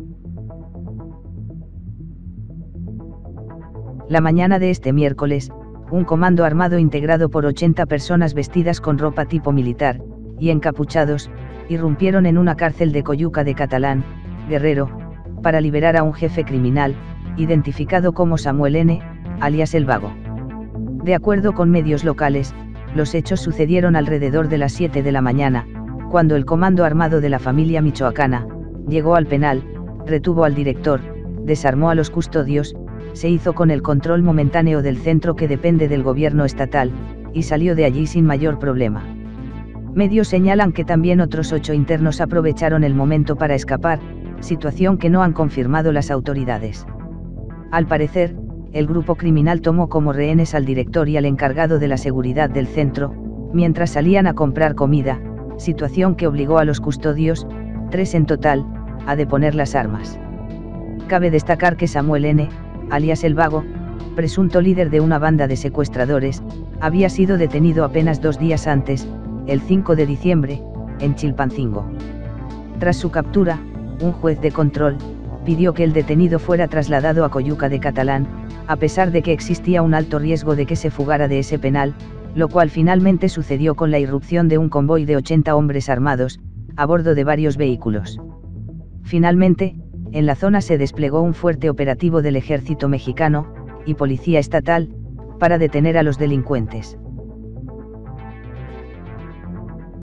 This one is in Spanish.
La mañana de este miércoles, un comando armado integrado por 80 personas vestidas con ropa tipo militar, y encapuchados, irrumpieron en una cárcel de Coyuca de Catalán, Guerrero, para liberar a un jefe criminal, identificado como Samuel N., alias El Vago. De acuerdo con medios locales, los hechos sucedieron alrededor de las 7 de la mañana, cuando el comando armado de la familia michoacana llegó al penal, retuvo al director, desarmó a los custodios, se hizo con el control momentáneo del centro que depende del gobierno estatal, y salió de allí sin mayor problema. Medios señalan que también otros 8 internos aprovecharon el momento para escapar, situación que no han confirmado las autoridades. Al parecer, el grupo criminal tomó como rehenes al director y al encargado de la seguridad del centro, mientras salían a comprar comida, situación que obligó a los custodios, 3 en total, a deponer las armas. Cabe destacar que Samuel N., alias El Vago, presunto líder de una banda de secuestradores, había sido detenido apenas 2 días antes, el 5 de diciembre, en Chilpancingo. Tras su captura, un juez de control pidió que el detenido fuera trasladado a Coyuca de Catalán, a pesar de que existía un alto riesgo de que se fugara de ese penal, lo cual finalmente sucedió con la irrupción de un convoy de 80 hombres armados, a bordo de varios vehículos. Finalmente, en la zona se desplegó un fuerte operativo del ejército mexicano y policía estatal para detener a los delincuentes.